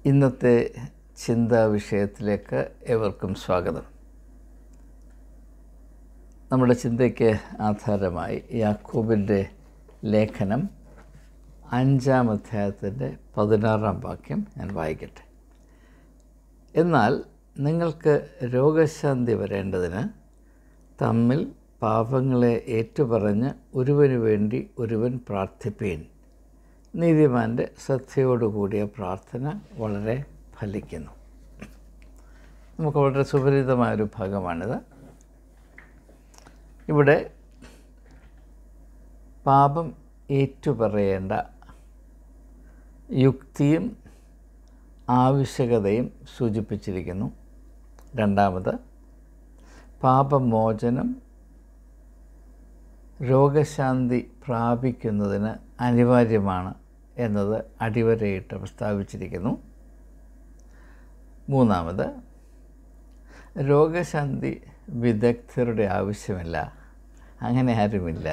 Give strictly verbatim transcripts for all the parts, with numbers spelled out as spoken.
ഇന്നത്തെ ചിന്താ വിഷയത്തിലേക്ക് ഏവർക്കും സ്വാഗതം. നമ്മുടെ ചിന്തയ്ക്ക് ആധാരമായി യാക്കോബിൻ്റെ ലേഖനം അഞ്ചാം അധ്യായത്തിൻ്റെ പതിനാറാം വാക്യം ഞാൻ വായിക്കട്ടെ. എന്നാൽ നിങ്ങൾക്ക് രോഗശാന്തി വരേണ്ടതിന് തമ്മിൽ പാപങ്ങളെ ഏറ്റുപറഞ്ഞ് ഒരുവന് വേണ്ടി ഒരുവൻ പ്രാർത്ഥിപ്പീൻ. നീതിമാൻ്റെ ശ്രദ്ധയോടുകൂടിയ പ്രാർത്ഥന വളരെ ഫലിക്കുന്നു. നമുക്ക് വളരെ സുപരിചിതമായൊരു ഭാഗമാണിത്. ഇവിടെ പാപം ഏറ്റുപറയേണ്ട യുക്തിയും ആവശ്യകതയും സൂചിപ്പിച്ചിരിക്കുന്നു. രണ്ടാമത്, പാപമോചനം രോഗശാന്തി പ്രാപിക്കുന്നതിന് അനിവാര്യമാണ് എന്നത് അടിവരയിട്ട് പ്രസ്താവിച്ചിരിക്കുന്നു. മൂന്നാമത്, രോഗശാന്തി വിദഗ്ധരുടെ ആവശ്യമില്ല, അങ്ങനെ ആരുമില്ല.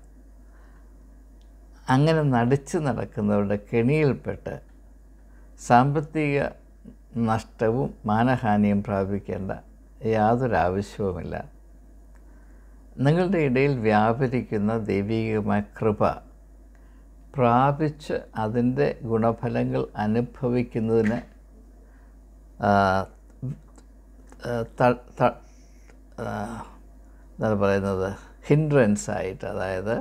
അങ്ങനെ നടിച്ചു നടക്കുന്നവരുടെ കെണിയിൽപ്പെട്ട് സാമ്പത്തിക നഷ്ടവും മാനഹാനിയും പ്രാപിക്കേണ്ട യാതൊരാവശ്യവുമില്ല. നിങ്ങളുടെ ഇടയിൽ വ്യാപരിക്കുന്ന ദൈവികമായ കൃപ പ്രാപിച്ച് അതിൻ്റെ ഗുണഫലങ്ങൾ അനുഭവിക്കുന്നതിന് എന്താണ് പറയുന്നത് ഹിൻഡ്രൻസ് ആയിട്ട്, അതായത്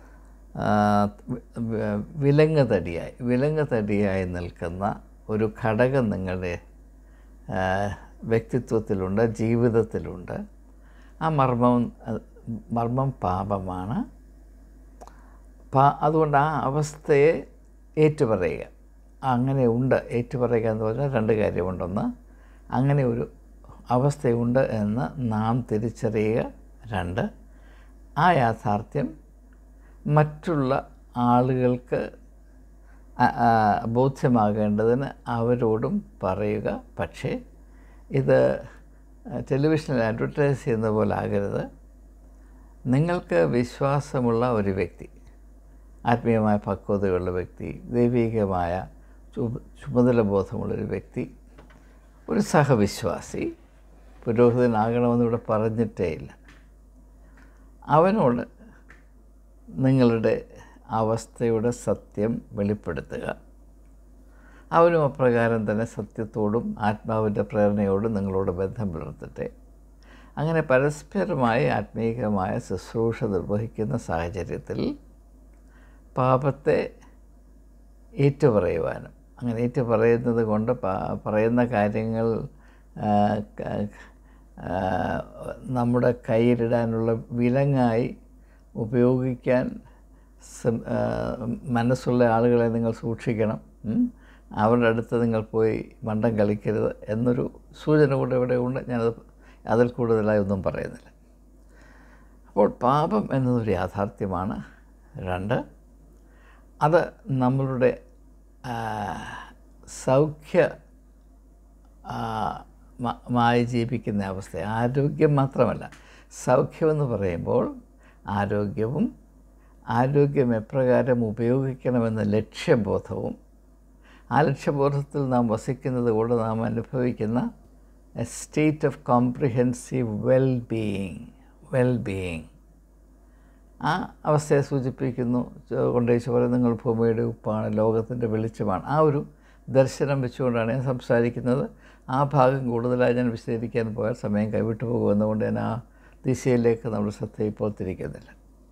വിലങ്ങ് തടിയായി വിലങ്ങ് തടിയായി നിൽക്കുന്ന ഒരു ഘടകം നിങ്ങളുടെ വ്യക്തിത്വത്തിലുണ്ട്, ജീവിതത്തിലുണ്ട്. ആ മർമ്മം മർമ്മം പാപമാണ്. പാ അതുകൊണ്ട് ആ അവസ്ഥയെ ഏറ്റുപറയുക. അങ്ങനെ ഉണ്ട് ഏറ്റുപറയുക എന്ന് പറഞ്ഞാൽ രണ്ട് കാര്യമുണ്ടെന്ന്, അങ്ങനെ ഒരു അവസ്ഥയുണ്ട് എന്ന് നാം തിരിച്ചറിയുക. രണ്ട്, ആ യാഥാർത്ഥ്യം മറ്റുള്ള ആളുകൾക്ക് ബോധ്യമാകേണ്ടതിന് അവരോടും പറയുക. പക്ഷേ ഇത് ടെലിവിഷനിൽ അഡ്വർടൈസ് ചെയ്യുന്ന പോലെ ആകരുത്. നിങ്ങൾക്ക് വിശ്വാസമുള്ള ഒരു വ്യക്തി, ആത്മീയമായ പക്വതയുള്ള വ്യക്തി, ദൈവികമായ ചുമതല ബോധമുള്ളൊരു വ്യക്തി, ഒരു സഹവിശ്വാസി, പുരോഹിതനാകണമെന്നിവിടെ പറഞ്ഞിട്ടേ ഇല്ല, അവനോട് നിങ്ങളുടെ അവസ്ഥയുടെ സത്യം വെളിപ്പെടുത്തുക. അവനും അപ്രകാരം തന്നെ സത്യത്തോടും ആത്മാവിൻ്റെ പ്രേരണയോടും നിങ്ങളോട് ബന്ധം പുലർത്തട്ടെ. അങ്ങനെ പരസ്പരമായി ആത്മീയമായ ശുശ്രൂഷ നിർവഹിക്കുന്ന സാഹചര്യത്തിൽ പാപത്തെ ഏറ്റുപറയുവാനും, അങ്ങനെ ഏറ്റുപറയുന്നത് കൊണ്ട് പറയുന്ന കാര്യങ്ങൾ നമ്മുടെ കയ്യിലിടാനുള്ള വിലങ്ങായി ഉപയോഗിക്കാൻ മനസ്സുള്ള ആളുകളെ നിങ്ങൾ സൂക്ഷിക്കണം. അവരുടെ അടുത്ത് നിങ്ങൾ പോയി മണ്ടം കളിക്കരുത് എന്നൊരു സൂചന കൂടെ ഇവിടെ ഉണ്ട്. ഞാനത് അതിൽ കൂടുതലായി ഒന്നും പറയുന്നില്ല. അപ്പോൾ പാപം എന്നതൊരു യാഥാർത്ഥ്യമാണ്. രണ്ട്, അത് നമ്മളുടെ സൗഖ്യ മായി ജീവിക്കുന്ന അവസ്ഥ, ആരോഗ്യം മാത്രമല്ല. സൗഖ്യമെന്ന് പറയുമ്പോൾ ആരോഗ്യവും ആരോഗ്യം എപ്രകാരം ഉപയോഗിക്കണമെന്ന ലക്ഷ്യബോധവും, ആ ലക്ഷ്യബോധത്തിൽ നാം വസിക്കുന്നത് കൊണ്ട് നാം അനുഭവിക്കുന്ന a state of comprehensive well being well being ആ അവസ്ഥയെ സൂചിപ്പിക്കുന്നു. കൊണ്ടേശ് പറയും, നിങ്ങൾ ഭൂമിയുടെ ഉപ്പാണ്, ലോകത്തിൻ്റെ വെളിച്ചമാണ്. ആ ഒരു ദർശനം വെച്ചുകൊണ്ടാണ് ഞാൻ സംസാരിക്കുന്നത്. ആ ഭാഗം കൂടുതലായി ഞാൻ വിശദീകരിക്കാൻ പോയാൽ സമയം കൈവിട്ടു പോകുമെന്നുകൊണ്ട് ഞാൻ ആ ദിശയിലേക്ക് നമ്മൾ ശ്രദ്ധ ഇപ്പോൾ തിരിക്കുന്നില്ല.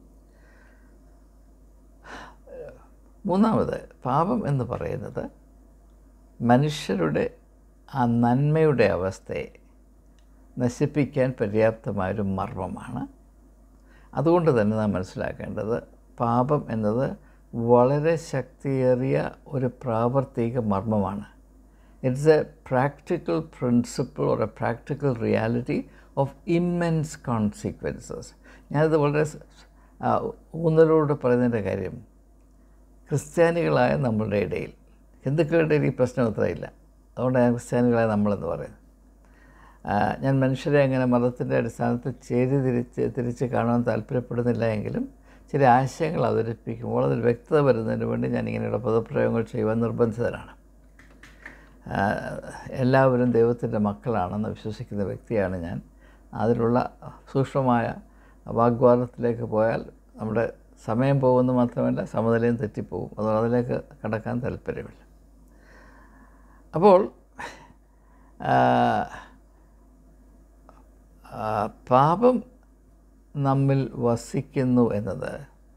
മൂന്നാമത്, പാപം എന്ന് പറയുന്നത് മനുഷ്യരുടെ ആ നന്മയുടെ അവസ്ഥയെ നശിപ്പിക്കാൻ പര്യാപ്തമായൊരു മർമ്മമാണ്. അതുകൊണ്ട് തന്നെ നാം മനസ്സിലാക്കേണ്ടത്, പാപം എന്നത് വളരെ ശക്തിയേറിയ ഒരു പ്രാവർത്തിക മർമ്മമാണ്. It's a practical principle or a practical reality of immense consequences. ഞാനത് വളരെ ഊന്നലോട് പറയുന്നതിൻ്റെ കാര്യം, ക്രിസ്ത്യാനികളായ നമ്മളുടെ ഇടയിൽ, ഹിന്ദുക്കളുടെ ഇടയിൽ ഈ പ്രശ്നം അത്രയില്ല. അതുകൊണ്ട് ഞാൻ ക്രിസ്ത്യാനികളായ നമ്മളെന്ന് പറയുന്നത്. ഞാൻ മനുഷ്യരെ അങ്ങനെ മതത്തിൻ്റെ അടിസ്ഥാനത്തിൽ ചേരി തിരിച്ച് തിരിച്ച് കാണാൻ താല്പര്യപ്പെടുന്നില്ല എങ്കിലും ചില ആശയങ്ങൾ അവതരിപ്പിക്കുമ്പോൾ അതിൽ വ്യക്തത വരുന്നതിന് വേണ്ടി ഞാനിങ്ങനെയുള്ള പദപ്രയോഗങ്ങൾ ചെയ്യുവാൻ നിർബന്ധിതരാണ്. എല്ലാവരും ദൈവത്തിൻ്റെ മക്കളാണെന്ന് വിശ്വസിക്കുന്ന വ്യക്തിയാണ് ഞാൻ. അതിലുള്ള സൂക്ഷ്മമായ വാഗ്വാദത്തിലേക്ക് പോയാൽ നമ്മുടെ സമയം പോകുമെന്ന് മാത്രമല്ല സമനിലയും തെറ്റിപ്പോവും. അതുകൊണ്ട് അതിലേക്ക് കടക്കാൻ താല്പര്യമില്ല. അപ്പോൾ പാപം നമ്മിൽ വസിക്കുന്നു എന്നത്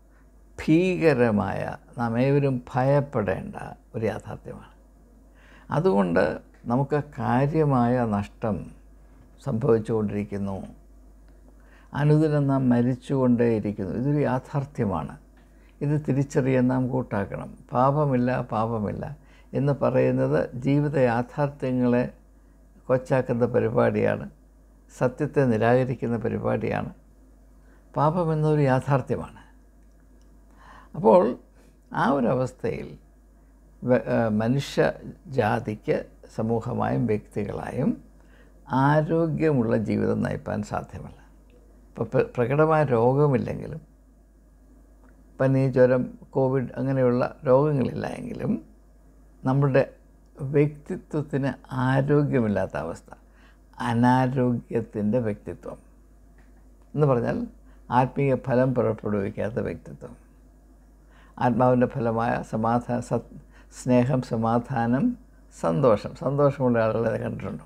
ഭീകരമായ, നാം ഏവരും ഭയപ്പെടേണ്ട ഒരു യാഥാർത്ഥ്യമാണ്. അതുകൊണ്ട് നമുക്ക് കാര്യമായ നഷ്ടം സംഭവിച്ചുകൊണ്ടിരിക്കുന്നു. അനുദിനം നാം മരിച്ചുകൊണ്ടേയിരിക്കുന്നു. ഇതൊരു യാഥാർത്ഥ്യമാണ്. ഇത് തിരിച്ചറിയാൻ നാം കൂട്ടാക്കണം. പാപമില്ല പാപമില്ല എന്ന് പറയുന്നത് ജീവിത യാഥാർത്ഥ്യങ്ങളെ കൊച്ചാക്കുന്ന പരിപാടിയാണ്, സത്യത്തെ നിരാകരിക്കുന്ന പരിപാടിയാണ്. പാപമെന്നൊരു യാഥാർത്ഥ്യമാണ്. അപ്പോൾ ആ ഒരവസ്ഥയിൽ മനുഷ്യ ജാതിക്ക് സമൂഹമായും വ്യക്തികളായും ആരോഗ്യമുള്ള ജീവിതം നയിപ്പാൻ സാധ്യമല്ല. ഇപ്പോൾ പ്രകടമായ രോഗമില്ലെങ്കിലും, പനി, ജ്വരം, കോവിഡ് അങ്ങനെയുള്ള രോഗങ്ങളില്ല എങ്കിലും നമ്മുടെ വ്യക്തിത്വത്തിന് ആരോഗ്യമില്ലാത്ത അവസ്ഥ, അനാരോഗ്യത്തിൻ്റെ വ്യക്തിത്വം എന്ന് പറഞ്ഞാൽ ആത്മീയ ഫലം പുറപ്പെടുവിക്കാത്ത വ്യക്തിത്വം. ആത്മാവിൻ്റെ ഫലമായ സമാധാന സത് സ്നേഹം, സമാധാനം, സന്തോഷം. സന്തോഷമുള്ള ആളുകളെ കണ്ടിട്ടുണ്ടോ?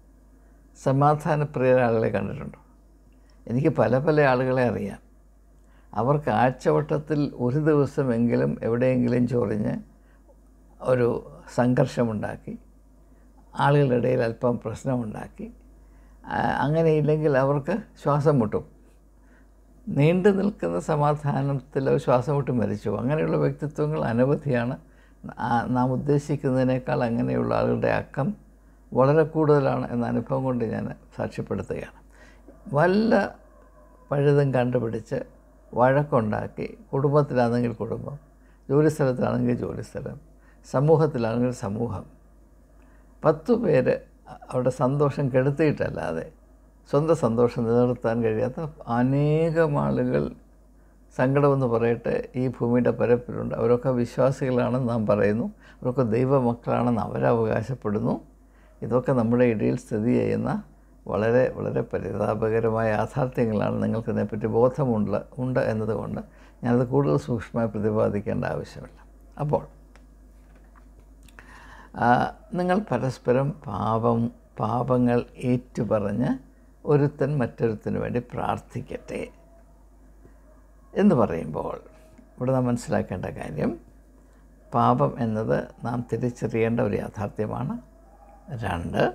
സമാധാനപ്രിയ ആളുകളെ കണ്ടിട്ടുണ്ടോ? എനിക്ക് പല പല ആളുകളെ അറിയാം. അവർക്ക് ആഴ്ചവട്ടത്തിൽ ഒരു ദിവസമെങ്കിലും എവിടെയെങ്കിലും ചൊറിഞ്ഞ് ഒരു സംഘർഷമുണ്ടാക്കി, ആളുകളുടെ ഇടയിൽ അല്പം പ്രശ്നമുണ്ടാക്കി, അങ്ങനെയില്ലെങ്കിൽ അവർക്ക് ശ്വാസം മുട്ടും. നീണ്ടു നിൽക്കുന്ന സമാധാനത്തിൽ ശ്വാസം മുട്ടി മരിച്ചു. അങ്ങനെയുള്ള വ്യക്തിത്വങ്ങൾ അനവധിയാണ്. നാം ഉദ്ദേശിക്കുന്നതിനേക്കാൾ അങ്ങനെയുള്ള ആളുകളുടെ അക്കം വളരെ കൂടുതലാണ് എന്ന അനുഭവം കൊണ്ട് ഞാൻ സാക്ഷ്യപ്പെടുത്തുകയാണ്. വല്ല പഴുതും കണ്ടുപിടിച്ച് വഴക്കുണ്ടാക്കി, കുടുംബത്തിലാണെങ്കിൽ കുടുംബം, ജോലിസ്ഥലത്താണെങ്കിൽ ജോലിസ്ഥലം, സമൂഹത്തിലാണെങ്കിൽ സമൂഹം, പത്തു പേര് അവരുടെ സന്തോഷം കെടുത്തിയിട്ടല്ലാതെ സ്വന്തം സന്തോഷം നിലനിർത്താൻ കഴിയാത്ത അനേകം ആളുകൾ, സങ്കടമെന്ന് പറയട്ടെ, ഈ ഭൂമിയുടെ പരപ്പിലുണ്ട്. അവരൊക്കെ വിശ്വാസികളാണെന്ന് നാം പറയുന്നു, അവരൊക്കെ ദൈവമക്കളാണെന്ന് അവരവകാശപ്പെടുന്നു. ഇതൊക്കെ നമ്മുടെ ഇടയിൽ സ്ഥിതി ചെയ്യുന്ന വളരെ വളരെ പരിതാപകരമായ യാഥാർത്ഥ്യങ്ങളാണ്. നിങ്ങൾക്ക് ഇതിനെപ്പറ്റി ബോധമുണ്ട് ഉണ്ട് എന്നതുകൊണ്ട് ഞാനത് കൂടുതൽ സൂക്ഷ്മമായി പ്രതിപാദിക്കേണ്ട ആവശ്യമില്ല. അപ്പോൾ നിങ്ങൾ പരസ്പരം പാപം പാപങ്ങൾ ഏറ്റുപറഞ്ഞ് ഒരുത്തൻ മറ്റൊരുത്തന് വേണ്ടി പ്രാർത്ഥിക്കട്ടെ എന്ന് പറയുമ്പോൾ ഇവിടെ നാം മനസ്സിലാക്കേണ്ട കാര്യം, പാപം എന്നത് നാം തിരിച്ചറിയേണ്ട ഒരു യാഥാർത്ഥ്യമാണ്. രണ്ട്,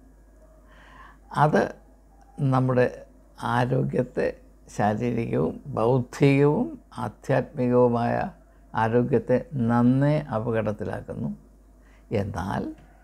അത് നമ്മുടെ ആരോഗ്യത്തെ, ശാരീരികവും ബൗദ്ധികവും ആധ്യാത്മികവുമായ ആരോഗ്യത്തെ നന്നേ അപകടത്തിലാക്കുന്നു. എന്നാൽ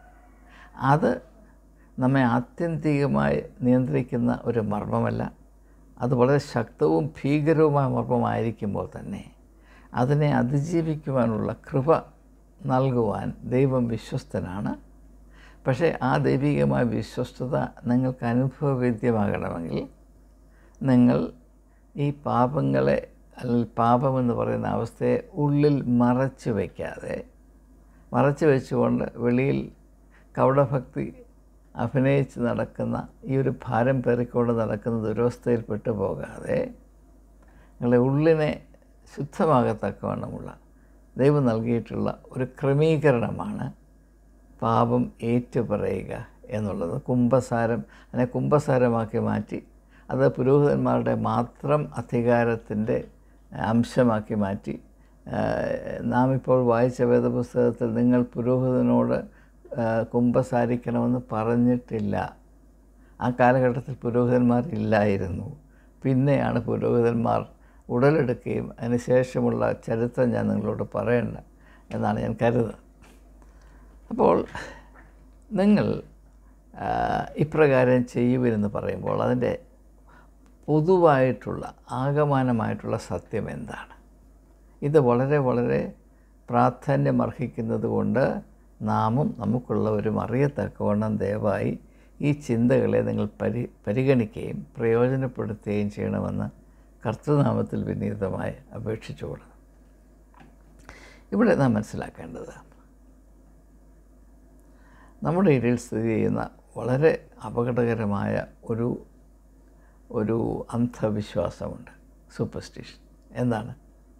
അത് നമ്മെ ആത്യന്തികമായി നിയന്ത്രിക്കുന്ന ഒരു മർമ്മമല്ല. അത് വളരെ ശക്തവും ഭീകരവുമായ മർമ്മമായിരിക്കുമ്പോൾ തന്നെ അതിനെ അതിജീവിക്കുവാനുള്ള കൃപ നൽകുവാൻ ദൈവം വിശ്വസ്തനാണ്. പക്ഷേ ആ ദൈവികമായ വിശ്വസ്തത നിങ്ങൾക്ക് അനുഭവവേദ്യമാകണമെങ്കിൽ നിങ്ങൾ ഈ പാപങ്ങളെ, അല്ലെങ്കിൽ പാപമെന്ന് പറയുന്ന അവസ്ഥയെ ഉള്ളിൽ മറച്ചു വയ്ക്കാതെ, മറച്ചു വെച്ചുകൊണ്ട് വെളിയിൽ കപടഭക്തി അഭിനയിച്ച് നടക്കുന്ന ഈ ഒരു ഭാരം പേറിക്കൊണ്ട് നടക്കുന്ന ദുരവസ്ഥയിൽ പെട്ടുപോകാതെ നിങ്ങളുടെ ഉള്ളിനെ ശുദ്ധമാകത്തക്കവണ്ണമുള്ള ദൈവം നൽകിയിട്ടുള്ള ഒരു ക്രമീകരണമാണ് പാപം ഏറ്റുപറയുക എന്നുള്ളത്. കുംഭസാരം, അതിനെ കുംഭസാരമാക്കി മാറ്റി അത് പുരോഹിതന്മാരുടെ മാത്രം അധികാരത്തിൻ്റെ അംശമാക്കി മാറ്റി. നാം ഇപ്പോൾ വായിച്ച വേദപുസ്തകത്തിൽ നിങ്ങൾ പുരോഹിതനോട് കുംഭസാരിക്കണമെന്ന് പറഞ്ഞിട്ടില്ല. ആ കാലഘട്ടത്തിൽ പുരോഹിതന്മാർ ഇല്ലായിരുന്നു. പിന്നെയാണ് പുരോഹിതന്മാർ ഉടലെടുക്കുകയും അതിനുശേഷമുള്ള ചരിത്രം ഞാൻ നിങ്ങളോട് പറയണ്ട എന്നാണ് ഞാൻ കരുതുന്നത്. അപ്പോൾ നിങ്ങൾ ഇപ്രകാരം ചെയ്യുവിനെന്ന് പറയുമ്പോൾ അതിൻ്റെ പൊതുവായിട്ടുള്ള ആകമാനമായിട്ടുള്ള സത്യം എന്താണ്? ഇത് വളരെ വളരെ പ്രാധാന്യമർഹിക്കുന്നത് കൊണ്ട് നാമും നമുക്കുള്ളവരും അറിയത്തക്കവണ്ണം ദയവായി ഈ ചിന്തകളെ നിങ്ങൾ പരി പരിഗണിക്കുകയും പ്രയോജനപ്പെടുത്തുകയും ചെയ്യണമെന്ന് കർത്തൃനാമത്തിൽ വിനീതമായി അപേക്ഷിച്ചുകൊള്ളുന്നു. ഇവിടെ നാം മനസ്സിലാക്കേണ്ടത്, നമ്മുടെ ഇടയിൽ സ്ഥിതി ചെയ്യുന്ന വളരെ അപകടകരമായ ഒരു ഒരു അന്ധവിശ്വാസമുണ്ട്, സൂപ്പർസ്റ്റിഷൻ. എന്താണ്?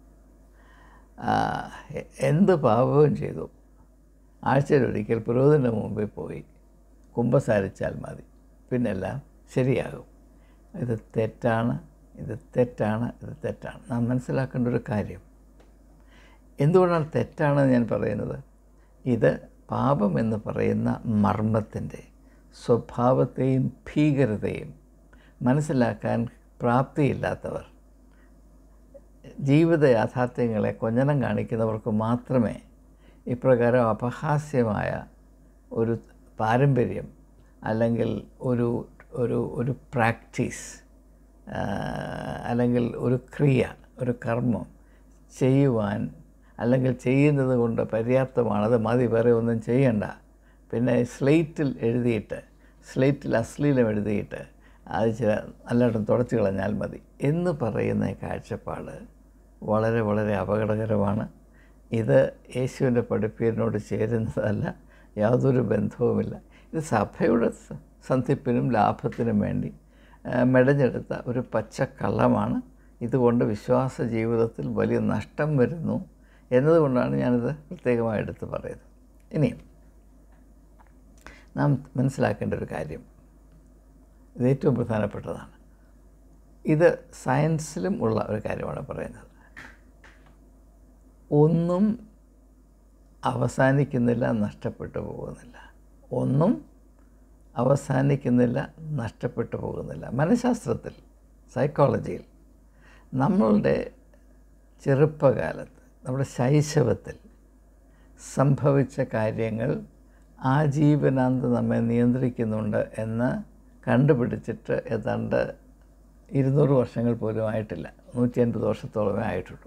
എന്ത് പാപവും ചെയ്തു ആഴ്ചയിലൊരിക്കൽ പുരോഹിതൻ്റെ മുമ്പിൽ പോയി കുമ്പസാരിച്ചാൽ മതി, പിന്നെല്ലാം ശരിയാകും. ഇത് തെറ്റാണ്, ഇത് തെറ്റാണ്, ഇത് തെറ്റാണ്. നാം മനസ്സിലാക്കേണ്ട ഒരു കാര്യം, എന്തുകൊണ്ടാണ് തെറ്റാണെന്ന് ഞാൻ പറയുന്നത്? ഇത് പാപം എന്ന് പറയുന്ന മർമ്മത്തിൻ്റെ സ്വഭാവത്തെയും ഭീകരതയും മനസ്സിലാക്കാൻ പ്രാപ്തിയില്ലാത്തവർ, ജീവിത യാഥാർത്ഥ്യങ്ങളെ കൊഞ്ഞനം കാണിക്കുന്നവർക്ക് മാത്രമേ ഇപ്രകാരം അപഹാസ്യമായ ഒരു പാരമ്പര്യം അല്ലെങ്കിൽ ഒരു ഒരു ഒരു പ്രാക്ടീസ് അല്ലെങ്കിൽ ഒരു ക്രിയ, ഒരു കർമ്മം ചെയ്യുവാൻ, അല്ലെങ്കിൽ ചെയ്യുന്നത് കൊണ്ട് പര്യാപ്തമാണത്, മതി, വേറെ ഒന്നും ചെയ്യണ്ട, പിന്നെ സ്ലേറ്റിൽ എഴുതിയിട്ട് സ്ലേറ്റിൽ അശ്ലീലം എഴുതിയിട്ട് അത് ചില നല്ലവണ്ണം തുടച്ചു കളഞ്ഞാൽ മതി എന്ന് പറയുന്ന കാഴ്ചപ്പാട് വളരെ വളരെ അപകടകരമാണ്. ഇത് യേശുവിൻ്റെ പഠിപ്പീരിനോട് ചേരുന്നതല്ല, യാതൊരു ബന്ധവുമില്ല. ഇത് സഭയുടെ സന്ധിപ്പിനും ലാഭത്തിനും വേണ്ടി മെടഞ്ഞെടുത്ത ഒരു പച്ചക്കള്ളമാണ്. ഇതുകൊണ്ട് വിശ്വാസ ജീവിതത്തിൽ വലിയ നഷ്ടം വരുന്നു എന്നതുകൊണ്ടാണ് ഞാനിത് പ്രത്യേകമായി എടുത്ത് പറയുന്നത്. ഇനിയും നാം മനസ്സിലാക്കേണ്ട ഒരു കാര്യം, ഇത് ഏറ്റവും പ്രധാനപ്പെട്ടതാണ്. ഇത് സയൻസിലും ഉള്ള ഒരു കാര്യമാണ് പറയുന്നത്. ഒന്നും അവസാനിക്കുന്നില്ല, നഷ്ടപ്പെട്ടു പോകുന്നില്ല. ഒന്നും അവസാനിക്കുന്നില്ല, നഷ്ടപ്പെട്ടു പോകുന്നില്ല. മനഃശാസ്ത്രത്തിൽ, സൈക്കോളജിയിൽ നമ്മളുടെ ചെറുപ്പകാലത്ത്, നമ്മുടെ ശൈശവത്തിൽ സംഭവിച്ച കാര്യങ്ങൾ ആജീവനാന്തം നമ്മെ നിയന്ത്രിക്കുന്നുണ്ട് എന്ന് കണ്ടുപിടിച്ചിട്ട് ഏതാണ്ട് ഇരുന്നൂറ് വർഷങ്ങൾ പോലും ആയിട്ടില്ല, നൂറ്റി അൻപത് വർഷത്തോളമേ ആയിട്ടുള്ളൂ.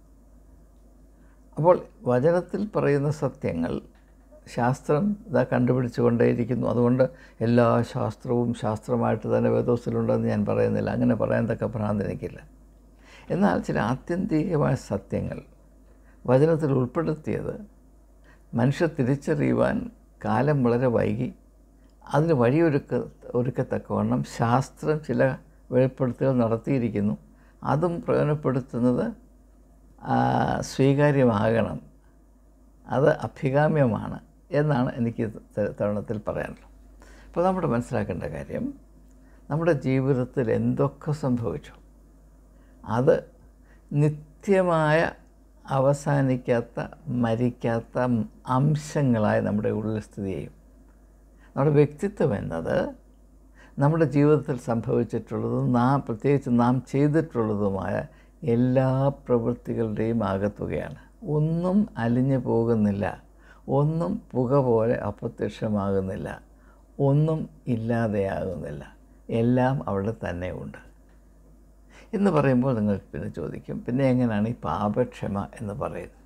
അപ്പോൾ വചനത്തിൽ പറയുന്ന സത്യങ്ങൾ ശാസ്ത്രം ഇതാ കണ്ടുപിടിച്ചു കൊണ്ടേയിരിക്കുന്നു. അതുകൊണ്ട് എല്ലാ ശാസ്ത്രവും ശാസ്ത്രമായിട്ട് തന്നെ വേദോസിലുണ്ടെന്ന് ഞാൻ പറയുന്നില്ല, അങ്ങനെ പറയാൻ തക്ക ഭ്രാന്തി എനിക്കില്ല. എന്നാൽ ചില ആത്യന്തികമായ സത്യങ്ങൾ വചനത്തിൽ ഉൾപ്പെടുത്തിയത് മനുഷ്യർ തിരിച്ചറിയുവാൻ കാലം വളരെ വൈകി. അതിന് വഴിയൊരുക്ക ഒരുക്കത്തക്കവണ്ണം ശാസ്ത്രം ചില വെളിപ്പെടുത്തലുകൾ നടത്തിയിരിക്കുന്നു. അതും പ്രയോജനപ്പെടുത്തുന്നത് സ്വീകാര്യമാകണം, അത് അഭികാമ്യമാണ് എന്നാണ് എനിക്ക് തരുണത്തിൽ പറയാനുള്ളത്. അപ്പോൾ നമ്മുടെ മനസ്സിലാക്കേണ്ട കാര്യം, നമ്മുടെ ജീവിതത്തിൽ എന്തൊക്കെ സംഭവിച്ചു അത് നിത്യമായ അവസാനിക്കാത്ത മരിക്കാത്ത അംശങ്ങളായി നമ്മുടെ ഉള്ളിൽ സ്ഥിതി ചെയ്യും. നമ്മുടെ വ്യക്തിത്വം എന്നത് നമ്മുടെ ജീവിതത്തിൽ സംഭവിച്ചിട്ടുള്ളതും നാം പ്രത്യേകിച്ച് നാം ചെയ്തിട്ടുള്ളതുമായ എല്ലാ പ്രവൃത്തികളുടെയും ആകത്തുകയാണ്. ഒന്നും അലിഞ്ഞു പോകുന്നില്ല, ഒന്നും പുക പോലെ അപ്രത്യക്ഷമാകുന്നില്ല, ഒന്നും ഇല്ലാതെയാകുന്നില്ല, എല്ലാം അവിടെ തന്നെ ഉണ്ട് എന്ന് പറയുമ്പോൾ നിങ്ങൾ പിന്നെ ചോദിക്കും, പിന്നെ എങ്ങനെയാണ് ഈ പാപക്ഷമ എന്ന് പറയുന്നത്?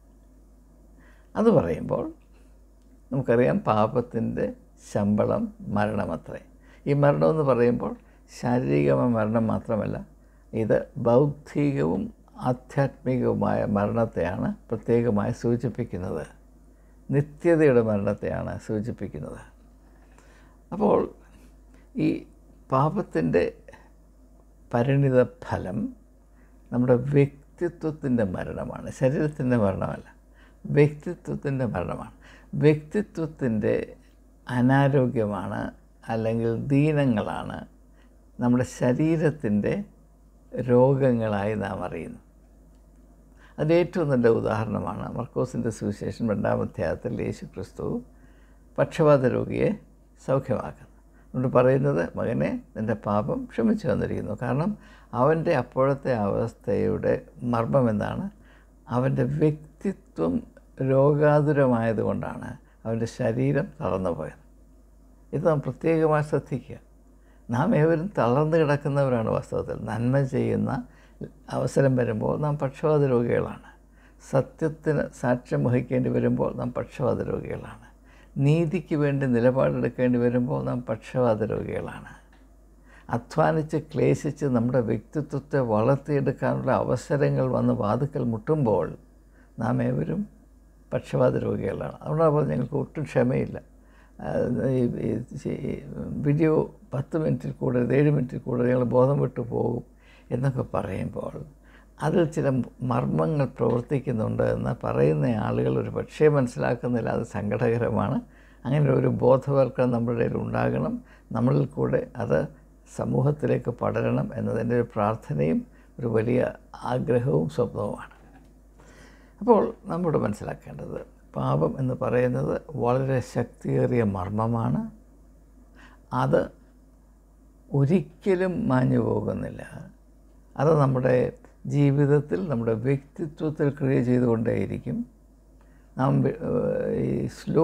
അത് പറയുമ്പോൾ നമുക്കറിയാം, പാപത്തിൻ്റെ ശമ്പളം മരണമത്രേ. ഈ മരണമെന്ന് പറയുമ്പോൾ ശാരീരികമായ മരണം മാത്രമല്ല, ഇത് ബൗദ്ധികവും ആധ്യാത്മികവുമായ മരണത്തെയാണ് പ്രത്യേകമായി സൂചിപ്പിക്കുന്നത്, നിത്യതയുടെ മരണത്തെയാണ് സൂചിപ്പിക്കുന്നത്. അപ്പോൾ ഈ പാപത്തിൻ്റെ പരിണിത ഫലം നമ്മുടെ വ്യക്തിത്വത്തിൻ്റെ മരണമാണ്, ശരീരത്തിൻ്റെ മരണമല്ല, വ്യക്തിത്വത്തിൻ്റെ മരണമാണ്. വ്യക്തിത്വത്തിൻ്റെ അനാരോഗ്യമാണ് അല്ലെങ്കിൽ ദീനങ്ങളാണ് നമ്മുടെ ശരീരത്തിൻ്റെ രോഗങ്ങളായി നാം അറിയുന്നു. അതിൻ്റെ ഏറ്റവും നല്ല ഉദാഹരണമാണ് മർക്കോസിൻ്റെ സുവിശേഷം രണ്ടാം അധ്യായത്തിൽ യേശു ക്രിസ്തു പക്ഷവാത രോഗിയെ സൗഖ്യമാക്കുന്നത്. അതുകൊണ്ട് പറയുന്നത്, മകനെ, നിൻ്റെ പാപം ക്ഷമിച്ചു വന്നിരിക്കുന്നു. കാരണം അവൻ്റെ അപ്പോഴത്തെ അവസ്ഥയുടെ മർമ്മം എന്താണ്? അവൻ്റെ വ്യക്തിത്വം രോഗാതുരമായതുകൊണ്ടാണ് അവൻ്റെ ശരീരം തളർന്നു പോയത്. ഇത് നാം പ്രത്യേകമായി ശ്രദ്ധിക്കുക. നാം ഏവരും തളർന്നു കിടക്കുന്നവരാണ്. വാസ്തവത്തിൽ നന്മ ചെയ്യുന്ന അവസരം വരുമ്പോൾ നാം പക്ഷവാത രോഗികളാണ്. സത്യത്തിന് സാക്ഷ്യം വഹിക്കേണ്ടി വരുമ്പോൾ നാം പക്ഷവാത രോഗികളാണ്. നീതിക്ക് വേണ്ടി നിലപാടെടുക്കേണ്ടി വരുമ്പോൾ നാം പക്ഷവാത രോഗികളാണ്. അധ്വാനിച്ച് ക്ലേശിച്ച് നമ്മുടെ വ്യക്തിത്വത്തെ വളർത്തിയെടുക്കാനുള്ള അവസരങ്ങൾ വന്ന് വാതുക്കൽ മുട്ടുമ്പോൾ നാം ഏവരും പക്ഷവാത രോഗികളാണ്. അതുകൊണ്ടാണ് പറഞ്ഞത്, ഞങ്ങൾക്ക് ഒട്ടും ക്ഷമയില്ല. വീഡിയോ പത്ത് മിനിറ്റിൽ കൂടുതൽ ഏഴ് മിനിറ്റിൽ കൂടുതൽ ഞങ്ങൾ ബോധം വിട്ടു പോകും എന്നൊക്കെ പറയുമ്പോൾ അതിൽ ചില മർമ്മങ്ങൾ പ്രവർത്തിക്കുന്നുണ്ട് എന്ന് പറയുന്ന ആളുകൾ ഒരു പക്ഷേ മനസ്സിലാക്കുന്നില്ല. അത് സങ്കടകരമാണ്. അങ്ങനെ ഒരു ബോധവൽക്കരണം നമ്മുടെ ഇടയിൽ ഉണ്ടാകണം. നമ്മളിൽ കൂടെ അത് സമൂഹത്തിലേക്ക് പടരണം എന്നതിൻ്റെ ഒരു പ്രാർത്ഥനയും ഒരു വലിയ ആഗ്രഹവും സ്വപ്നവുമാണ്. അപ്പോൾ നമ്മുടെ മനസ്സിലാക്കേണ്ടത് പാപം എന്ന് പറയുന്നത് വളരെ ശക്തിയേറിയ മർമ്മമാണ്. അത് ഒരിക്കലും മാഞ്ഞു പോകുന്നില്ല. അത് നമ്മുടെ ജീവിതത്തിൽ, നമ്മുടെ വ്യക്തിത്വത്തിൽ ക്രിയ ചെയ്തുകൊണ്ടേയിരിക്കും. നാം ഈ സ്ലോ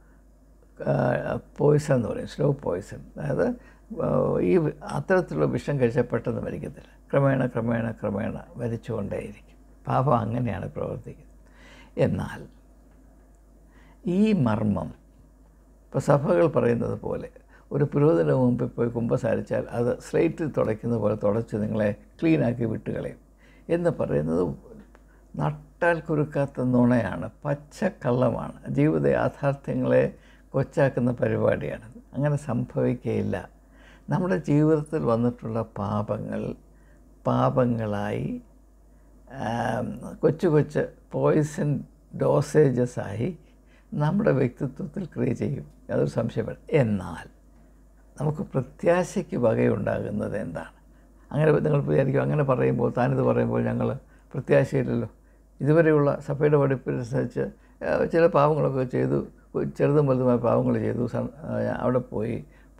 പോയ്സൺ എന്ന് പറയും, സ്ലോ പോയ്സൺ. അതായത് ഈ അത്തരത്തിലുള്ള വിഷം കഴിച്ചാൽ പെട്ടെന്ന് മരിക്കത്തില്ല. ക്രമേണ ക്രമേണ ക്രമേണ മരിച്ചുകൊണ്ടേയിരിക്കും. പാപം അങ്ങനെയാണ് പ്രവർത്തിക്കുന്നത്. എന്നാൽ ഈ മർമ്മം ഇപ്പോൾ സഭകൾ പറയുന്നത് പോലെ ഒരു പുരോഹിതന് മുമ്പിൽ പോയി കുമ്പസാരിച്ചാൽ അത് സ്ലേറ്റിൽ തുടയ്ക്കുന്ന പോലെ തുടച്ച് നിങ്ങളെ ക്ലീനാക്കി വിട്ടുകളയും എന്ന് പറയുന്നത് നട്ടാൽ കുരുക്കാത്ത നുണയാണ്, പച്ചക്കള്ളമാണ്. ജീവിത യാഥാർത്ഥ്യങ്ങളെ കൊച്ചാക്കുന്ന പരിപാടിയാണത്. അങ്ങനെ സംഭവിക്കുകയില്ല. നമ്മുടെ ജീവിതത്തിൽ വന്നിട്ടുള്ള പാപങ്ങൾ പാപങ്ങളായി കൊച്ചു കൊച്ചു പോയിസൺ ഡോസേജസായി നമ്മുടെ വ്യക്തിത്വത്തിൽ ക്രിയ ചെയ്യും, അതൊരു സംശയമാണ്. എന്നാൽ നമുക്ക് പ്രത്യാശയ്ക്ക് വകയുണ്ടാകുന്നത് എന്താണ്? അങ്ങനെ നിങ്ങൾ വിചാരിക്കും, അങ്ങനെ പറയുമ്പോൾ താനിത് പറയുമ്പോൾ ഞങ്ങൾ പ്രത്യാശയില്ലല്ലോ. ഇതുവരെയുള്ള സഭയുടെ പഠിപ്പനുസരിച്ച് ചില പാവങ്ങളൊക്കെ ചെയ്തു, ചെറുതും വലുതുമായ പാവങ്ങൾ ചെയ്തു, അവിടെ പോയി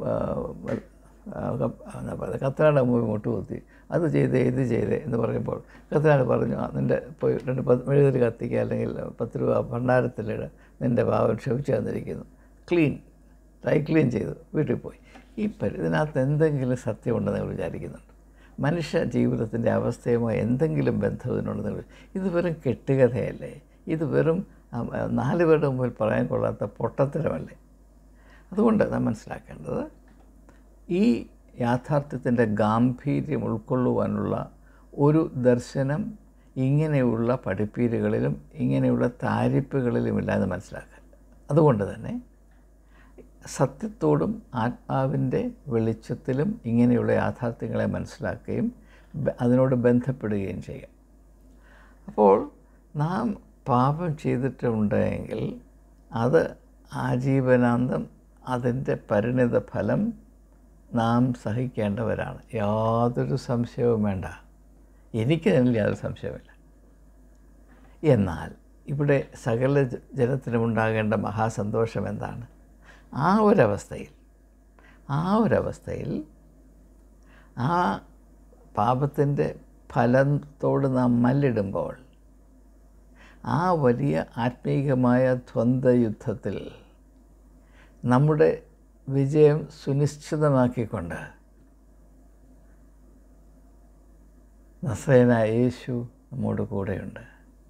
എന്താ പറയുക കത്തനാട് മൂവി മുട്ടുകുത്തി, അത് ചെയ്തേ ഇത് ചെയ്തേ എന്ന് പറയുമ്പോൾ കത്തനാട് പറഞ്ഞു, നിൻ്റെ പോയി രണ്ട് പത്ത് മെഴുകുതിരി കത്തിക്കുക, അല്ലെങ്കിൽ പത്ത് രൂപ ഭണ്ഡാരത്തിലിട, നിൻ്റെ പാവം ക്ഷമിച്ചു തന്നിരിക്കുന്നു, ക്ലീൻ ഡ്രൈ ക്ലീൻ ചെയ്തു, വീട്ടിൽ പോയി. ഈ പരി ഇതിനകത്ത് എന്തെങ്കിലും സത്യമുണ്ടെന്ന് നിങ്ങൾ വിചാരിക്കുന്നുണ്ട്? മനുഷ്യ ജീവിതത്തിൻ്റെ അവസ്ഥയുമായി എന്തെങ്കിലും ബന്ധം ഇതിനുണ്ടെന്ന്? ഇത് വെറും കെട്ടുകഥയല്ലേ? ഇത് വെറും നാല് പേരുടെ മുമ്പിൽ പറയാൻ കൊള്ളാത്ത പൊട്ടത്തരമല്ലേ? അതുകൊണ്ട് നാം മനസ്സിലാക്കേണ്ടത് ഈ യാഥാർത്ഥ്യത്തിൻ്റെ ഗാംഭീര്യം ഉൾക്കൊള്ളുവാനുള്ള ഒരു ദർശനം ഇങ്ങനെയുള്ള പഠിപ്പീരുകളിലും ഇങ്ങനെയുള്ള താരിപ്പുകളിലുമില്ല എന്ന് മനസ്സിലാക്കുക. അതുകൊണ്ട് തന്നെ സത്യത്തോടും ആത്മാവിൻ്റെ വെളിച്ചത്തിലും ഇങ്ങനെയുള്ള യാഥാർത്ഥ്യങ്ങളെ മനസ്സിലാക്കുകയും അതിനോട് ബന്ധപ്പെടുകയും ചെയ്യാം. അപ്പോൾ നാം പാപം ചെയ്തിട്ടുണ്ടെങ്കിൽ അത് ആജീവനാന്തം അതിൻ്റെ പരിണിത ഫലം നാം സഹിക്കേണ്ടവരാണ്. യാതൊരു സംശയവും വേണ്ട. എനിക്ക് അതിൽ യാതൊരു സംശയമില്ല. എന്നാൽ ഇവിടെ സകല ജനത്തിനുമുണ്ടാകേണ്ട മഹാസന്തോഷം എന്താണ്? ആ ഒരവസ്ഥയിൽ ആ ഒരവസ്ഥയിൽ ആ പാപത്തിൻ്റെ ഫലത്തോട് നാം മല്ലിടുമ്പോൾ ആ വലിയ ആത്മീകമായ ദ്വന്ദ്വയുദ്ധത്തിൽ നമ്മുടെ വിജയം സുനിശ്ചിതമാക്കിക്കൊണ്ട് നസറേയനായ യേശു നമ്മോട് കൂടെയുണ്ട്.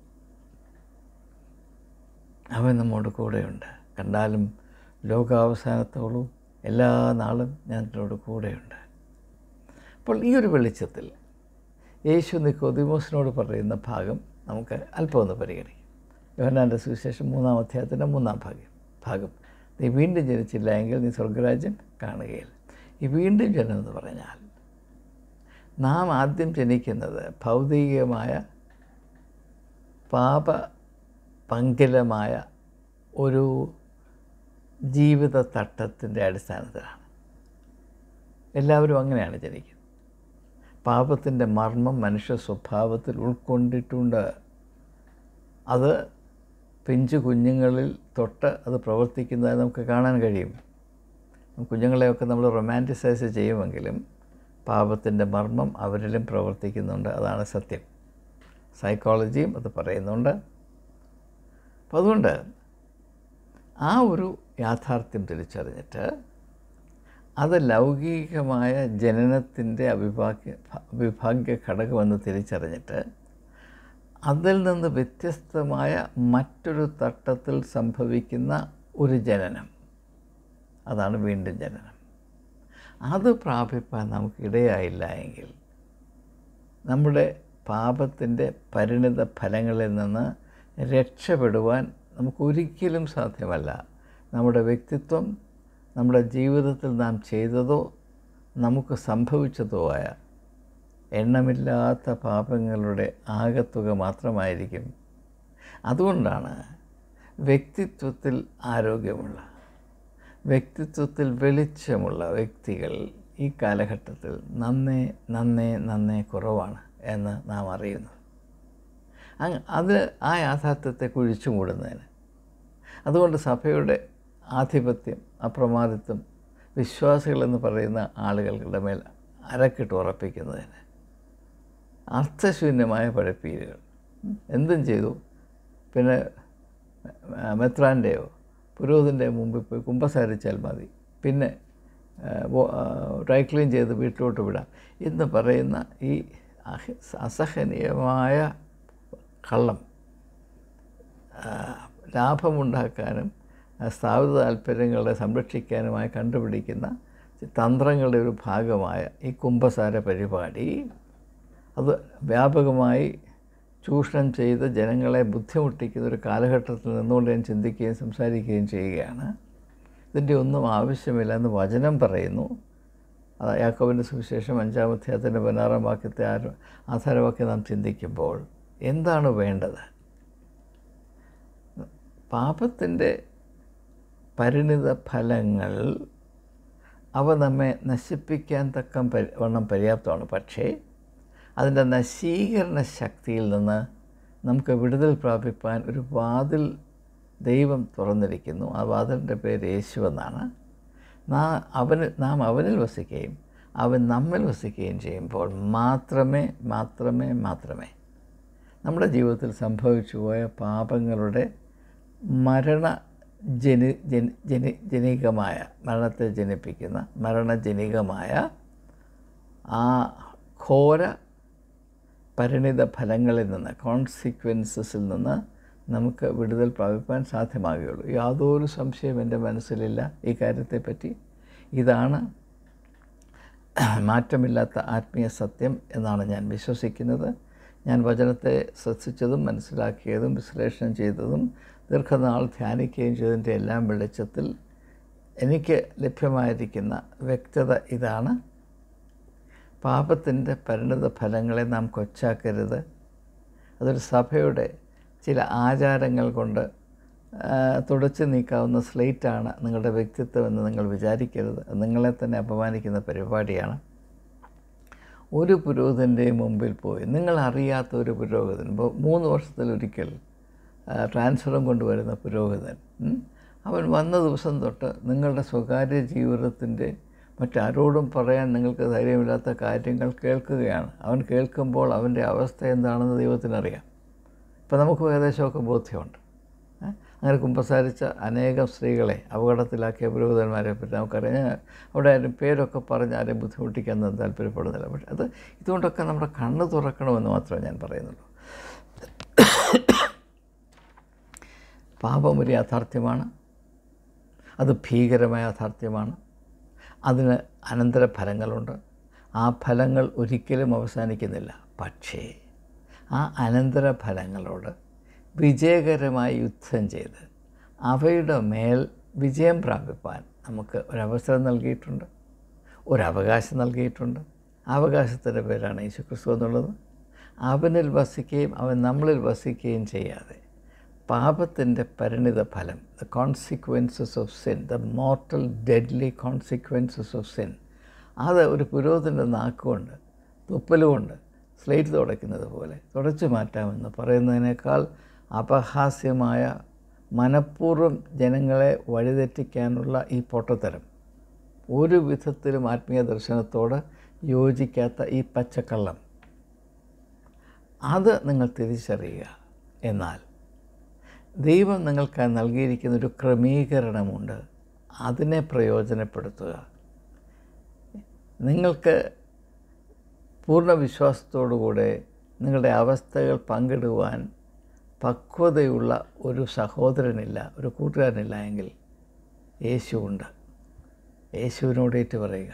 അവൻ നമ്മോട് കൂടെയുണ്ട്. കണ്ടാലും ലോകാവസാനത്തോളം എല്ലാ നാളും ഞാൻ നിങ്ങളോട് കൂടെയുണ്ട്. അപ്പോൾ ഈ ഒരു വെളിച്ചത്തിൽ യേശു നിക്കോദീമോസിനോട് പറയുന്ന ഭാഗം നമുക്ക് അല്പം ഒന്ന് പരിഗണിക്കാം. യോഹന്നാൻ്റെ സുവിശേഷം മൂന്നാം അധ്യായത്തിൻ്റെ മൂന്നാം ഭാഗ്യം ഭാഗം നീ വീണ്ടും ജനിച്ചില്ല എങ്കിൽ നീ സ്വർഗരാജ്യം കാണുകയില്ല. ഈ വീണ്ടും ജനം എന്ന് പറഞ്ഞാൽ നാം ആദ്യം ജനിക്കുന്നത് ഭൗതികമായ പാപ പങ്കിലമായ ഒരു ജീവിത തട്ടത്തിൻ്റെ അടിസ്ഥാനത്തിലാണ്. എല്ലാവരും അങ്ങനെയാണ് ജനിക്കുന്നത്. പാപത്തിൻ്റെ മർമ്മം മനുഷ്യ സ്വഭാവത്തിൽ ഉൾക്കൊണ്ടിട്ടുണ്ട്. അത് പിഞ്ചു കുഞ്ഞുങ്ങളിൽ തൊട്ട് അത് പ്രവർത്തിക്കുന്നതായി നമുക്ക് കാണാൻ കഴിയും. കുഞ്ഞുങ്ങളെയൊക്കെ നമ്മൾ റൊമാൻറ്റിസൈസ് ചെയ്യുമെങ്കിലും പാപത്തിൻ്റെ മർമ്മം അവരിലും പ്രവർത്തിക്കുന്നുണ്ട്. അതാണ് സത്യം. സൈക്കോളജിയും അത് പറയുന്നുണ്ട്. അപ്പോൾ അതുകൊണ്ട് ആ ഒരു യാഥാർത്ഥ്യം തിരിച്ചറിഞ്ഞിട്ട് അത് ലൗകികമായ ജനനത്തിൻ്റെ അവിഭാഗ്യ അവിഭാഗ്യ ഘടകമെന്ന് തിരിച്ചറിഞ്ഞിട്ട് അതിൽ നിന്ന് വ്യത്യസ്തമായ മറ്റൊരു തട്ടത്തിൽ സംഭവിക്കുന്ന ഒരു ജനനം, അതാണ് വീണ്ടും ജനനം. അത് പ്രാപിപ്പാൻ നമുക്കിടയായില്ല എങ്കിൽ നമ്മുടെ പാപത്തിൻ്റെ പരിണിത ഫലങ്ങളിൽ നിന്ന് രക്ഷപ്പെടുവാൻ നമുക്കൊരിക്കലും സാധ്യമല്ല. നമ്മുടെ വ്യക്തിത്വം, നമ്മുടെ ജീവിതത്തിൽ നാം ചെയ്തതോ നമുക്ക് സംഭവിച്ചതോ ആയ എണ്ണമില്ലാത്ത പാപങ്ങളുടെ ആകത്തുക മാത്രമായിരിക്കും. അതുകൊണ്ടാണ് വ്യക്തിത്വത്തിൽ ആരോഗ്യമുള്ള, വ്യക്തിത്വത്തിൽ വെളിച്ചമുള്ള വ്യക്തികൾ ഈ കാലഘട്ടത്തിൽ നന്നേ നന്നേ നന്നേ കുറവാണ് എന്ന് നാം അറിയുന്നു. അത് ആ യാഥാർത്ഥ്യത്തെ കുഴിച്ചു മൂടുന്നതിന്, അതുകൊണ്ട് സഭയുടെ ആധിപത്യം, അപ്രമാദിത്വം വിശ്വാസികളെന്ന് പറയുന്ന ആളുകളുടെ മേൽ അരക്കിട്ട് ഉറപ്പിക്കുന്നതിന് അർത്ഥശൂന്യമായ പഴപ്പീരുകൾ എന്തും ചെയ്തു. പിന്നെ മെത്രാൻ്റെയോ പുരോഹിതൻ്റെ മുമ്പിൽ പോയി കുമ്പസാരിച്ചാൽ മതി, പിന്നെ ഡ്രൈ ക്ലീൻ ചെയ്ത് വീട്ടിലോട്ട് വിടാം എന്ന് പറയുന്ന ഈ അസഹനീയമായ കള്ളം ലാഭമുണ്ടാക്കാനും സ്ഥാപിത താല്പര്യങ്ങളെ സംരക്ഷിക്കാനുമായി കണ്ടുപിടിക്കുന്ന തന്ത്രങ്ങളുടെ ഒരു ഭാഗമായ ഈ കുമ്പസാര പരിപാടി അത് വ്യാപകമായി ചൂഷണം ചെയ്ത് ജനങ്ങളെ ബുദ്ധിമുട്ടിക്കുന്ന ഒരു കാലഘട്ടത്തിൽ നിന്നുകൊണ്ട് ഞാൻ ചിന്തിക്കുകയും സംസാരിക്കുകയും ചെയ്യുകയാണ്. ഇതിൻ്റെ ഒന്നും ആവശ്യമില്ല എന്ന് വചനം പറയുന്നു. അത് യാക്കോബിൻ്റെ സുവിശേഷം അഞ്ചാം അധ്യായത്തിൻ്റെ പതിനാറാം വാക്യത്തെ ആധാരവാക്യം നാം ചിന്തിക്കുമ്പോൾ എന്താണ് വേണ്ടത്? പാപത്തിൻ്റെ പരിണിത ഫലങ്ങൾ അവ നമ്മെ നശിപ്പിക്കാൻ തക്കം പരി വണ്ണം പര്യാപ്തമാണ്. പക്ഷേ അതിൻ്റെ നശീകരണ ശക്തിയിൽ നിന്ന് നമുക്ക് വിടുതൽ പ്രാപിപ്പാൻ ഒരു വാതിൽ ദൈവം തുറന്നിരിക്കുന്നു. ആ വാതിലിൻ്റെ പേര് യേശു എന്നാണ്. നാം അവന് നാം അവനിൽ വസിക്കുകയും അവൻ നമ്മിൽ വസിക്കുകയും ചെയ്യുമ്പോൾ മാത്രമേ മാത്രമേ മാത്രമേ നമ്മുടെ ജീവിതത്തിൽ സംഭവിച്ചു പോയ പാപങ്ങളുടെ മരണ ജനി ജനി ജനി ജനികമായ മരണത്തെ ജനിപ്പിക്കുന്ന മരണജനികമായ ആ ഘോര പരിണിത ഫലങ്ങളിൽ നിന്ന്, കോൺസിക്വൻസസിൽ നിന്ന് നമുക്ക് വിടുതൽ പ്രാപിപ്പാൻ സാധ്യമാകുകയുള്ളൂ. യാതൊരു സംശയം എൻ്റെ മനസ്സിലില്ല ഈ കാര്യത്തെപ്പറ്റി. ഇതാണ് മാറ്റമില്ലാത്ത ആത്മീയ സത്യം എന്നാണ് ഞാൻ വിശ്വസിക്കുന്നത്. ഞാൻ വചനത്തെ ശ്രദ്ധിച്ചതും മനസ്സിലാക്കിയതും വിശ്ലേഷണം ചെയ്തതും ദീർഘനാൾ ധ്യാനിക്കുകയും ചെയ്തതിൻ്റെ എല്ലാം വെളിച്ചത്തിൽ എനിക്ക് ലഭ്യമായിരിക്കുന്ന വ്യക്തത ഇതാണ്. പാപത്തിൻ്റെ പരിണിത ഫലങ്ങളെ നാം കൊച്ചാക്കരുത്. അതൊരു സഭയുടെ ചില ആചാരങ്ങൾ കൊണ്ട് തുടച്ചു നീക്കാവുന്ന സ്ലേറ്റാണ് നിങ്ങളുടെ വ്യക്തിത്വം എന്ന് നിങ്ങൾ വിചാരിക്കരുത്. നിങ്ങളെ തന്നെ അപമാനിക്കുന്ന പരിപാടിയാണ്. ഒരു പുരോഹിതൻ്റെയും മുമ്പിൽ പോയി നിങ്ങളറിയാത്ത ഒരു പുരോഹിതൻ, ഇപ്പോൾ മൂന്ന് വർഷത്തിലൊരിക്കൽ ട്രാൻസ്ഫറും കൊണ്ടുവരുന്ന പുരോഹിതൻ, അവൻ വന്ന ദിവസം തൊട്ട് നിങ്ങളുടെ സ്വകാര്യ ജീവിതത്തിൻ്റെ മറ്റാരോടും പറയാൻ നിങ്ങൾക്ക് ധൈര്യമില്ലാത്ത കാര്യങ്ങൾ കേൾക്കുകയാണ്. അവൻ കേൾക്കുമ്പോൾ അവൻ്റെ അവസ്ഥ എന്താണെന്ന് ദൈവത്തിനറിയാം. ഇപ്പം നമുക്ക് ഏകദേശമൊക്കെ ബോധ്യമുണ്ട്. അങ്ങനെ കുമ്പസാരിച്ച അനേകം സ്ത്രീകളെ അപകടത്തിലാക്കിയ പുരോഹിതന്മാരെ പറ്റി നമുക്കറിയാം. ഞാൻ അവിടെ ആരും പേരൊക്കെ പറഞ്ഞ് ആരെയും ബുദ്ധിമുട്ടിക്കാൻ താല്പര്യപ്പെടുന്നില്ല. പക്ഷേ അത് ഇതുകൊണ്ടൊക്കെ നമ്മുടെ കണ്ണ് തുറക്കണമെന്ന് മാത്രമേ ഞാൻ പറയുന്നുള്ളൂ. പാപം ഒരു യാഥാർത്ഥ്യമാണ്. അത് ഭീകരമായ യാഥാർത്ഥ്യമാണ്. അതിന് അനന്തരഫലങ്ങളുണ്ട്. ആ ഫലങ്ങൾ ഒരിക്കലും അവസാനിക്കുന്നില്ല. പക്ഷേ ആ അനന്തരഫലങ്ങളോട് വിജയകരമായി യുദ്ധം ചെയ്ത് അവയുടെ മേൽ വിജയം പ്രാപിപ്പാൻ നമുക്ക് ഒരവസരം നൽകിയിട്ടുണ്ട്, ഒരവകാശം നൽകിയിട്ടുണ്ട്. അവകാശത്തിൻ്റെ പേരാണ് യേശുക്രിസ്തു എന്നുള്ളത്. അവനിൽ വസിക്കുകയും അവൻ നമ്മളിൽ വസിക്കുകയും ചെയ്യാതെ പാപത്തിൻ്റെ പരിണിത ഫലം, the consequences of sin, the mortal deadly consequences of sin, അത് ഒരു പുരോഹിതൻ്റെ നാക്കുകൊണ്ട് തുപ്പലുകൊണ്ട് സ്ലേറ്റ് തുടയ്ക്കുന്നത് പോലെ തുടച്ചു മാറ്റാമെന്ന് പറയുന്നതിനേക്കാൾ അപഹാസ്യമായ, മനഃപൂർവ്വം ജനങ്ങളെ വഴിതെറ്റിക്കാനുള്ള ഈ പൊട്ടത്തരം, ഒരു വിധത്തിലും ആത്മീയ ദർശനത്തോട് യോജിക്കാത്ത ഈ പച്ചക്കള്ളം, അത് നിങ്ങൾ തിരിച്ചറിയുക. എന്നാൽ ദൈവം നിങ്ങൾക്ക് നൽകിയിരിക്കുന്ന ഒരു ക്രമീകരണമുണ്ട്, അതിനെ പ്രയോജനപ്പെടുത്തുക. നിങ്ങൾക്ക് പൂർണ്ണ വിശ്വാസത്തോടുകൂടെ നിങ്ങളുടെ അവസ്ഥകൾ പങ്കിടുവാൻ പക്വതയുള്ള ഒരു സഹോദരനില്ല, ഒരു കൂട്ടുകാരനില്ല എങ്കിൽ യേശുവുണ്ട്. യേശുവിനോട് ഏറ്റു പറയുക.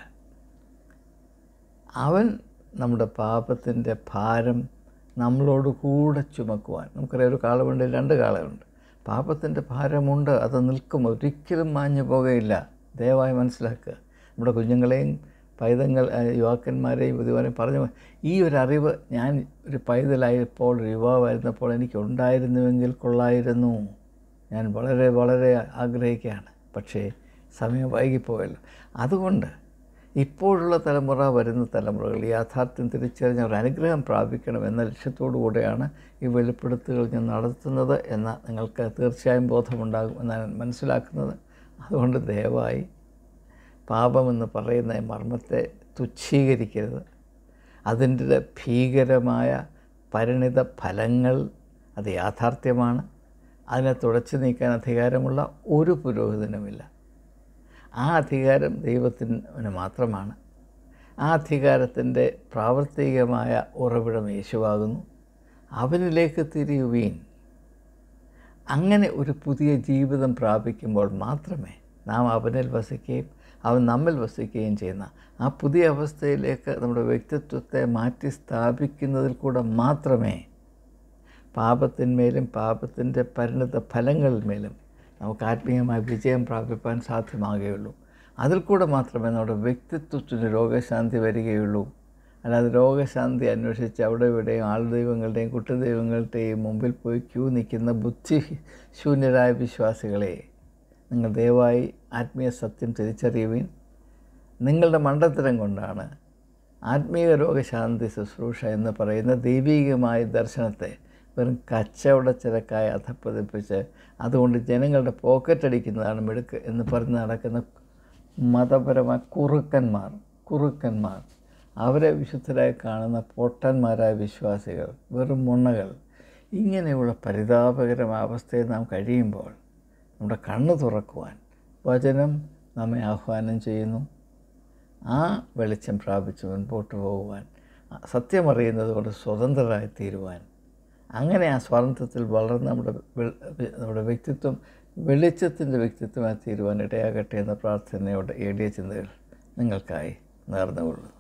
അവൻ നമ്മുടെ പാപത്തിൻ്റെ ഭാരം നമ്മളോട് കൂടെ ചുമക്കുവാൻ, നമുക്കറിയാം ഒരു കാളമുണ്ട്, രണ്ട് കാളയുണ്ട്. പാപത്തിൻ്റെ ഭാരമുണ്ട്, അത് നിൽക്കും, ഒരിക്കലും മാഞ്ഞു പോകുകയില്ല. ദയവായി മനസ്സിലാക്കുക. നമ്മുടെ കുഞ്ഞുങ്ങളെയും പൈതങ്ങൾ യുവാക്കന്മാരെയും യുവതിമാരെയും പറഞ്ഞു, ഈ ഒരു അറിവ് ഞാൻ ഒരു പൈതലായപ്പോൾ ഒരു യുവാവായിരുന്നപ്പോൾ എനിക്ക് ഉണ്ടായിരുന്നുവെങ്കിൽ കൊള്ളായിരുന്നു. ഞാൻ വളരെ വളരെ ആഗ്രഹിക്കുകയാണ്. പക്ഷേ സമയം വൈകിപ്പോയല്ലോ. അതുകൊണ്ട് ഇപ്പോഴുള്ള തലമുറ, വരുന്ന തലമുറകൾ യാഥാർത്ഥ്യം തിരിച്ചറിഞ്ഞ ഒരു അനുഗ്രഹം പ്രാപിക്കണം എന്ന ലക്ഷ്യത്തോടു കൂടെയാണ് ഈ വെളിപ്പെടുത്തുകൾ ഞാൻ നടത്തുന്നത് എന്ന് നിങ്ങൾക്ക് തീർച്ചയായും ബോധമുണ്ടാകും എന്നാണ് മനസ്സിലാക്കുന്നത്. അതുകൊണ്ട് ദയവായി പാപമെന്ന് പറയുന്ന മർമ്മത്തെ തുച്ഛീകരിക്കരുത്. അതിൻ്റെ ഭീകരമായ പരിണിത ഫലങ്ങൾ അത് യാഥാർത്ഥ്യമാണ്. അതിനെ തുടച്ചു നീക്കാൻ അധികാരമുള്ള ഒരു പുരോഹിതനുമില്ല. ആ അധികാരം ദൈവത്തിന് മാത്രമാണ്. ആ അധികാരത്തിൻ്റെ പ്രാവർത്തികമായ ഉറവിടം യേശുവാകുന്നു. അവനിലേക്ക് തിരിയുവീൻ. അങ്ങനെ ഒരു പുതിയ ജീവിതം പ്രാപിക്കുമ്പോൾ മാത്രമേ നാം അവനിൽ വസിക്കുകയും അവൻ നമ്മിൽ വസിക്കുകയും ചെയ്യുന്ന ആ പുതിയ അവസ്ഥയിലേക്ക് നമ്മുടെ വ്യക്തിത്വത്തെ മാറ്റി സ്ഥാപിക്കുന്നതിൽ കൂടെ മാത്രമേ പാപത്തിന്മേലും പാപത്തിൻ്റെ പരിണിത ഫലങ്ങളിന്മേലും നമുക്ക് ആത്മീയമായ വിജയം പ്രാപിപ്പാൻ സാധ്യമാകുകയുള്ളൂ. അതിൽ കൂടെ മാത്രമേ നമ്മുടെ വ്യക്തിത്വത്തിന് രോഗശാന്തി വരികയുള്ളൂ. അല്ലാതെ രോഗശാന്തി അന്വേഷിച്ച് അവിടെ ഇവിടെയും ആൾദൈവങ്ങളുടെയും കുട്ടിദൈവങ്ങളുടെയും മുമ്പിൽ പോയി ക്യൂ നിൽക്കുന്ന ബുദ്ധിശൂന്യരായ വിശ്വാസികളെ, നിങ്ങൾ ദയവായി ആത്മീയ സത്യം തിരിച്ചറിയുവിൻ. നിങ്ങളുടെ മണ്ടത്തരം കൊണ്ടാണ് ആത്മീയ രോഗശാന്തി ശുശ്രൂഷ എന്ന് പറയുന്ന ദൈവീകമായ ദർശനത്തെ വെറും കച്ചവടച്ചരക്കായി അധപ്പതിപ്പിച്ച് അതുകൊണ്ട് ജനങ്ങളുടെ പോക്കറ്റടിക്കുന്നതാണ് മിടുക്ക് എന്ന് പറഞ്ഞ് നടക്കുന്ന മതപരമായ കുറുക്കന്മാർ കുറുക്കന്മാർ അവരെ വിശുദ്ധരായി കാണുന്ന പൊട്ടന്മാരായ വിശ്വാസികൾ, വെറും മുണ്ണകൾ. ഇങ്ങനെയുള്ള പരിതാപകരമായ അവസ്ഥയിൽ നാം കഴിയുമ്പോൾ നമ്മുടെ കണ്ണ് തുറക്കുവാൻ വചനം നമ്മെ ആഹ്വാനം ചെയ്യുന്നു. ആ വെളിച്ചം പ്രാപിച്ച് മുൻപോട്ട് പോകുവാൻ, സത്യമറിയുന്നത് കൊണ്ട് സ്വതന്ത്രരായി തീരുവാൻ, അങ്ങനെ ആ സ്വാതന്ത്ര്യത്തിൽ വളർന്ന് നമ്മുടെ നമ്മുടെ വ്യക്തിത്വം വെളിച്ചത്തിൻ്റെ വ്യക്തിത്വമായി തീരുവാൻ ഇടയാകട്ടെ എന്ന പ്രാർത്ഥനയോടെ എളിയ ചിന്തകൾ നിങ്ങൾക്കായി നേർന്നുകൊള്ളുന്നു.